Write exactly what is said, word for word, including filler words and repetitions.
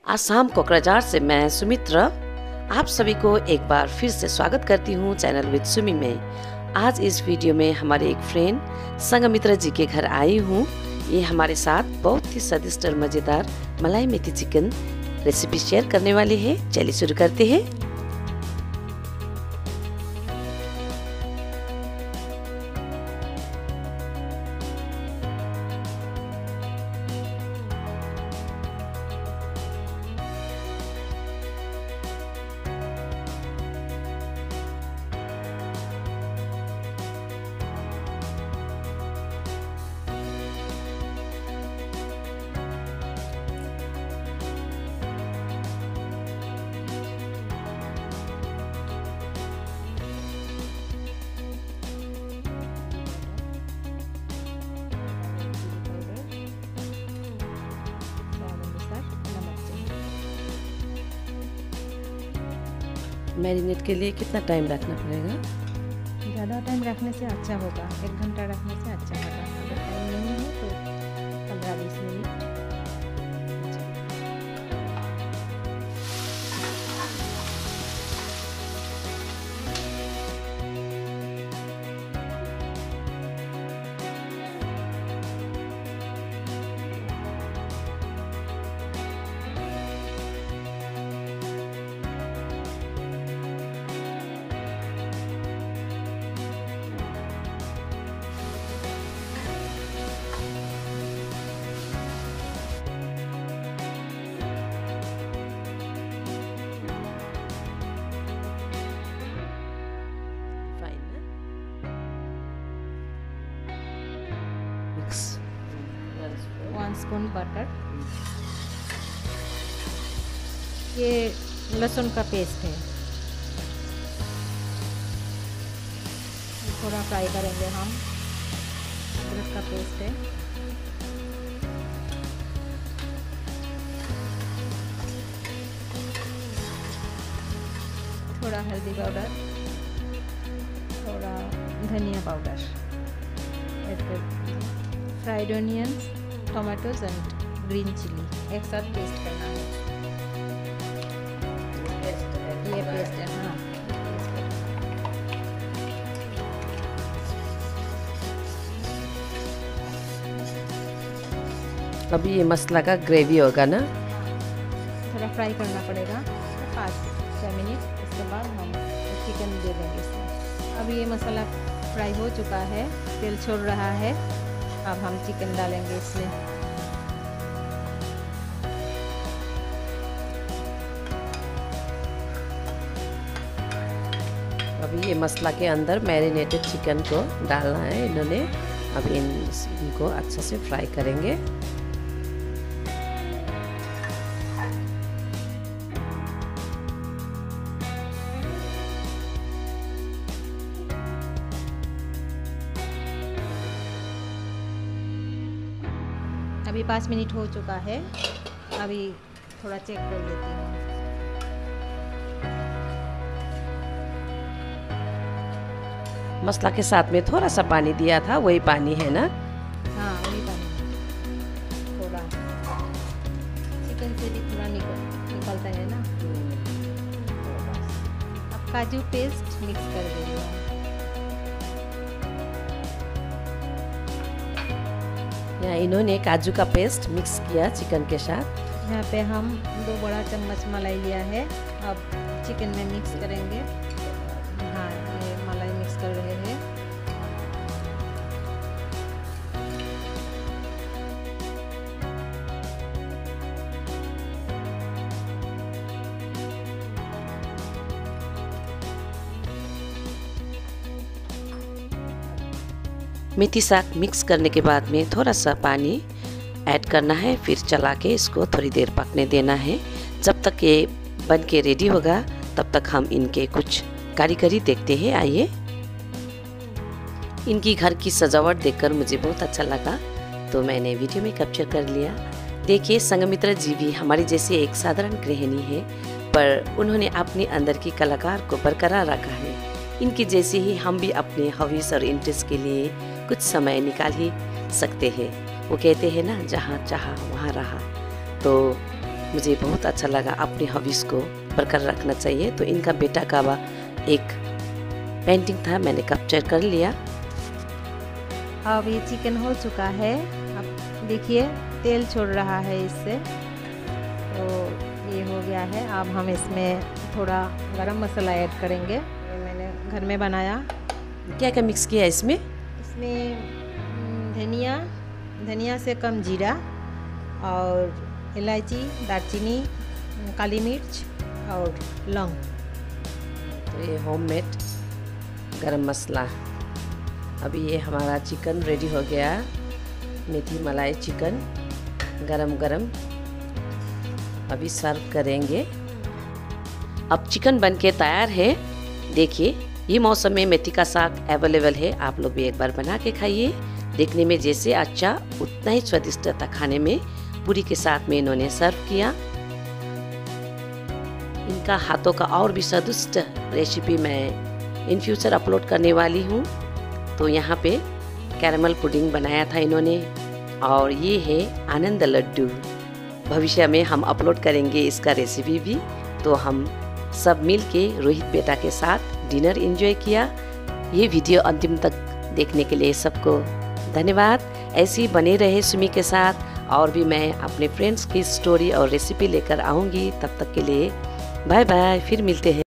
आसाम कोकराझार से मैं सुमित्रा आप सभी को एक बार फिर से स्वागत करती हूँ चैनल विद सुमी में। आज इस वीडियो में हमारे एक फ्रेंड संगमित्रा जी के घर आई हूँ। ये हमारे साथ बहुत ही स्वादिष्ट और मज़ेदार मलाई मेथी चिकन रेसिपी शेयर करने वाले हैं। चलिए शुरू करते हैं। मैरिनेट के लिए कितना टाइम रखना पड़ेगा? ज़्यादा टाइम रखने से अच्छा होगा, एक घंटा रखने से अच्छा होगा। अगर टाइम नहीं है तो पंद्रह बीस मिनट। वन स्पून बटर, ये लहसुन का पेस्ट है, थोड़ा फ्राई करेंगे हम। अदरक का पेस्ट है, थोड़ा हल्दी पाउडर, थोड़ा धनिया powder, fried onions, tomatoes and green chilli एक साथ पेस्ट करना है। ये पेस्ट है, हाँ। अभी ये मसाला का ग्रेवी होगा ना? थोड़ा फ्राई करना पड़ेगा पाँच छः मिनट, इसके बाद हम चिकन दे देंगे इसमें। अभी ये मसाला फ्राई हो चुका है, तेल छोड़ रहा है। अब हम चिकन डालेंगे इसमें। अभी ये मसाला के अंदर मैरिनेटेड चिकन को डालना है इन्होंने। अब इन इनको अच्छे से फ्राई करेंगे। अभी पाँच मिनट हो चुका है, अभी थोड़ा चेक कर लेती हूँ। मसाला के साथ में थोड़ा सा पानी दिया था, वही पानी है ना? हाँ, वही पानी। थोड़ा चिकन से भी थोड़ा निकल निकलता है ना। अब काजू पेस्ट मिक्स कर देंगे। यहाँ इन्होंने काजू का पेस्ट मिक्स किया चिकन के साथ। यहाँ पे हम दो बड़ा चम्मच मलाई लिया है, अब चिकन में मिक्स करेंगे। हाँ, ये मलाई मिक्स कर रहे हैं। मेथी साग मिक्स करने के बाद में थोड़ा सा पानी ऐड करना है, फिर चला के इसको थोड़ी देर पकने देना है। जब तक ये बन के रेडी होगा तब तक हम इनके कुछ कारीगरी देखते हैं। आइए। इनकी घर की सजावट देखकर मुझे बहुत अच्छा लगा, तो मैंने वीडियो में कैप्चर कर लिया। देखिए, संगमित्रा जी भी हमारी जैसी एक साधारण गृहिणी है, पर उन्होंने अपने अंदर की कलाकार को बरकरार रखा है। इनकी जैसे ही हम भी अपने हॉबीज और इंटरेस्ट के लिए कुछ समय निकाल ही सकते हैं। वो कहते हैं ना, जहाँ चाहा वहाँ रहा। तो मुझे बहुत अच्छा लगा। अपनी हॉबीज़ को बरकरार रखना चाहिए। तो इनका बेटा का एक पेंटिंग था, मैंने कैप्चर कर लिया। अब ये चिकन हो चुका है। अब देखिए तेल छोड़ रहा है इससे, तो ये हो गया है। अब हम इसमें थोड़ा गरम मसाला ऐड करेंगे। ये मैंने घर में बनाया। क्या क्या मिक्स किया इसमें? इसमें धनिया धनिया से कम जीरा और इलायची, दालचीनी, काली मिर्च और लौंग। तो ये होममेड गरम मसाला। अभी ये हमारा चिकन रेडी हो गया। मेथी मलाई चिकन गरम गरम अभी सर्व करेंगे। अब चिकन बनके तैयार है। देखिए, ये मौसम में मेथी का साग अवेलेबल है। आप लोग भी एक बार बना के खाइए। देखने में जैसे अच्छा उतना ही स्वादिष्ट था खाने में। पूरी के साथ में इन्होंने सर्व किया। इनका हाथों का और भी स्वादिष्ट रेसिपी मैं इन फ्यूचर अपलोड करने वाली हूँ। तो यहाँ पे कैरेमल पुडिंग बनाया था इन्होंने, और ये है आनंद लड्डू। भविष्य में हम अपलोड करेंगे इसका रेसिपी भी। तो हम सब मिल के रोहित बेटा के साथ डिनर एंजॉय किया। ये वीडियो अंतिम तक देखने के लिए सबको धन्यवाद। ऐसे ही बने रहे सुमी के साथ, और भी मैं अपने फ्रेंड्स की स्टोरी और रेसिपी लेकर आऊँगी। तब तक के लिए बाय बाय, फिर मिलते हैं।